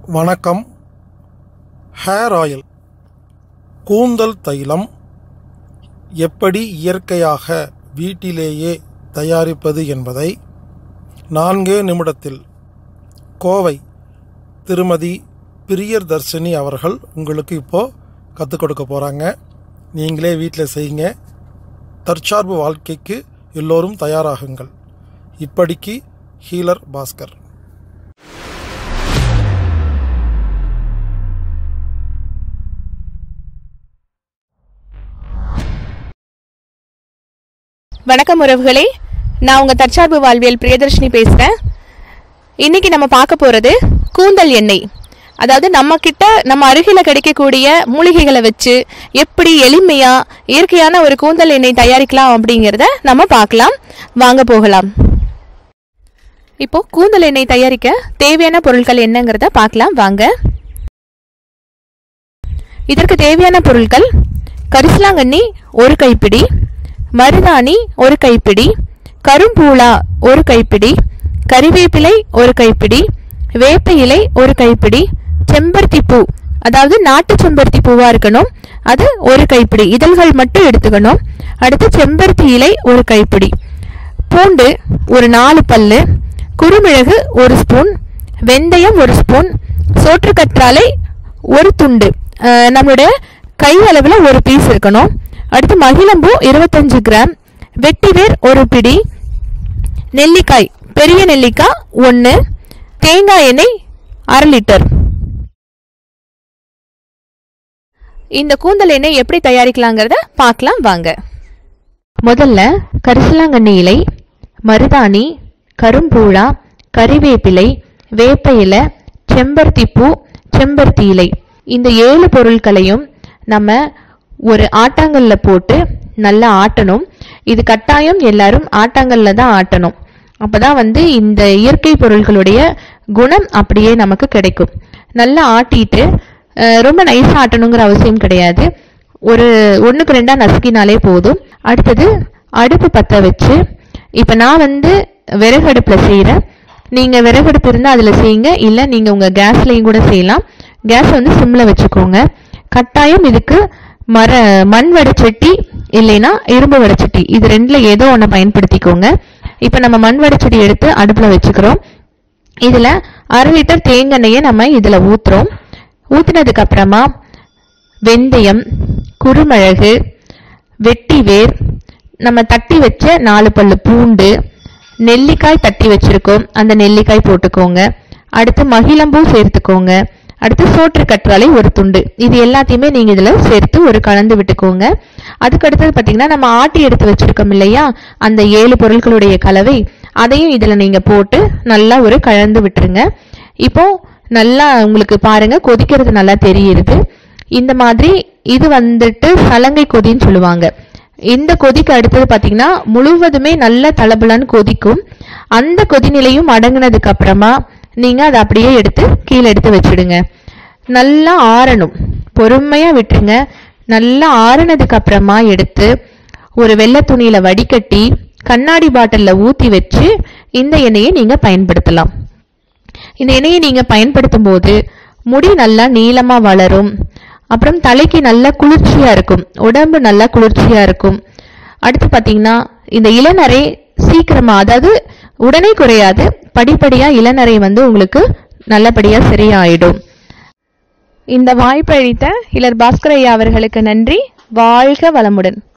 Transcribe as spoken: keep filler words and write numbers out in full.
வணக்கம். Hair oil கூந்தல் தைலம் எப்படி இயற்கையாக வீட்டிலேயே தயாரிப்பது என்பதை நான்கே நிமிடத்தில் கோவை திருமதி பிரியதர்ஷினி அவர்கள் உங்களுக்கு இப்போது கற்றுக் கொடுக்க போகிறாங்க. நீங்களே வீட்டில் செய்யுங்க. தற்சார்பு வாழ்க்கைக்கு எல்லோரும் தயாராகுங்கள். இப்படிக்கு ஹீலர் பாஸ்கர். வணக்கம் உறவுகளே, நான் உங்கள் தற்சார்பு வாழ்வியல் பிரியதர்ஷினி பேசுகிறேன். இன்றைக்கி நம்ம பார்க்க போகிறது கூந்தல் எண்ணெய். அதாவது நம்ம கிட்ட நம்ம அருகில் கிடைக்கக்கூடிய மூலிகைகளை வச்சு எப்படி எளிமையாக இயற்கையான ஒரு கூந்தல் எண்ணெய் தயாரிக்கலாம் அப்படிங்கிறத நம்ம பார்க்கலாம். வாங்க போகலாம். இப்போது கூந்தல் எண்ணெய் தயாரிக்க தேவையான பொருட்கள் என்னங்கிறத பார்க்கலாம் வாங்க. இதற்கு தேவையான பொருட்கள்: கரிசலாங்கண்ணி ஒரு கைப்பிடி, மருதாணி ஒரு கைப்பிடி, கரும்பூளா ஒரு கைப்பிடி, கறிவேப்பிலை ஒரு கைப்பிடி, வேப்ப இலை ஒரு கைப்பிடி, செம்பருத்தி பூ, அதாவது நாட்டு செம்பருத்தி பூவா இருக்கணும், அது ஒரு கைப்பிடி, இதழ்கள் மட்டும் எடுத்துக்கணும். அடுத்து செம்பருத்தி இலை ஒரு கைப்பிடி, பூண்டு ஒரு நாலு பல்லு, குறுமிளகு ஒரு ஸ்பூன், வெந்தயம் ஒரு ஸ்பூன், சோற்றுக்கற்றாழை ஒரு துண்டு, நம்மளுடைய கை அளவில் ஒரு பீஸ் இருக்கணும். அடுத்து மகிழம்பூ இருபத்தஞ்சு கிராம், வெட்டிவேர் ஒரு பிடி, நெல்லிக்காய் பெரிய நெல்லிக்காய் ஒன்று, தேங்காய் எண்ணெய் அரை லிட்டர். இந்த கூந்தல் எண்ணெய் எப்படி தயாரிக்கலாங்கிறத பார்க்கலாம் வாங்க. முதல்ல கரிசலாங்கண்ணி இலை, மருதாணி, கரும்பூழா, கறிவேப்பிலை, வேப்ப இலை, செம்பருத்தி பூ, செம்பருத்தி இலை, இந்த ஏழு பொருட்களையும் நம்ம ஒரு ஆட்டாங்கல்ல போட்டு நல்லா ஆட்டணும். இது கட்டாயம் எல்லாரும் ஆட்டாங்கல்ல தான் ஆட்டணும். அப்பதான் வந்து இந்த இயற்கை பொருட்களுடைய குணம் அப்படியே நமக்கு கிடைக்கும். நல்லா ஆட்டிட்டு ரொம்ப நைஸா ஆட்டணுங்கிற அவசியம் கிடையாது. ஒரு ஒண்ணுக்கு ரெண்டா நசுக்கினாலே போதும். அடுத்தது அடுப்பு பற்ற வச்சு, இப்ப நான் வந்து விறகு அடுப்புல செய்யறேன். நீங்க விறகு அடுப்பு இருந்தா அதுல செய்யுங்க, இல்ல நீங்க உங்க கேஸ்லயும் கூட செய்யலாம். கேஸ் வந்து சிம்ல வச்சுக்கோங்க. கட்டாயம் இதுக்கு மர மண் வடைச்சட்டி இல்லைன்னா இரும்பு வடைச்சட்டி, இது ரெண்டுல ஏதோ ஒன்று பயன்படுத்திக்கோங்க. இப்போ நம்ம மண் வடைச்சட்டி எடுத்து அடுப்புல வச்சுக்கிறோம். இதுல அரை லிட்டர் தேங்காய் நம்ம இதுல ஊத்துறோம். ஊத்தினதுக்கு அப்புறமா வெந்தயம், குறுமிளகு, வெட்டிவேர், நம்ம தட்டி வச்ச நாலு பல்லு பூண்டு, நெல்லிக்காய் தட்டி வச்சிருக்கோம், அந்த நெல்லிக்காய் போட்டுக்கோங்க. அடுத்து மகிழம்பூ சேர்த்துக்கோங்க. அடுத்து சோற்று கற்றாழை ஒரு துண்டு. இது எல்லாத்தையுமே நீங்க இதுல சேர்த்து ஒரு கலந்து விட்டுக்கோங்க. அதுக்கு அடுத்தது பாத்தீங்கன்னா நம்ம ஆட்டி எடுத்து வச்சிருக்கோம் இல்லையா, அந்த ஏழு பொருட்களுடைய கலவை, அதையும் இதுல நீங்க போட்டு நல்லா ஒரு கலந்து விட்டுருங்க. இப்போ நல்லா உங்களுக்கு பாருங்க கொதிக்கிறது நல்லா தெரியுது. இந்த மாதிரி இது வந்துட்டு சலங்கை கொதின்னு சொல்லுவாங்க. இந்த கொதிக்கு அடுத்தது பாத்தீங்கன்னா முழுவதுமே நல்ல தளபலன்னு கொதிக்கும். அந்த கொதிநிலையும் அடங்கினதுக்கு அப்புறமா நீங்க அதை அப்படியே எடுத்து கீழே எடுத்து வச்சிடுங்க. நல்லா ஆறணும், பொறுமையா விட்டுருங்க. நல்லா ஆறுனதுக்கு அப்புறமா எடுத்து ஒரு வெள்ளை துணியில வடிகட்டி கண்ணாடி பாட்டில்ல ஊத்தி வச்சு இந்த எண்ணெயை நீங்க பயன்படுத்தலாம். இந்த எண்ணெயை நீங்க பயன்படுத்தும் போது முடி நல்லா நீளமா வளரும். அப்புறம் தலைக்கு நல்லா குளிர்ச்சியா இருக்கும், உடம்பு நல்லா குளிர்ச்சியா இருக்கும். அடுத்து பாத்தீங்கன்னா இந்த இளநரை சீக்கிரமா, அதாவது உடனே குறையாது, படிப்படியா இளநரை வந்து உங்களுக்கு நல்லபடியா சரியாயிடும். இந்த வாய்ப்பளித்த ஹீலர் பாஸ்கர் ஐயா அவர்களுக்கு நன்றி. வாழ்க வளமுடன்.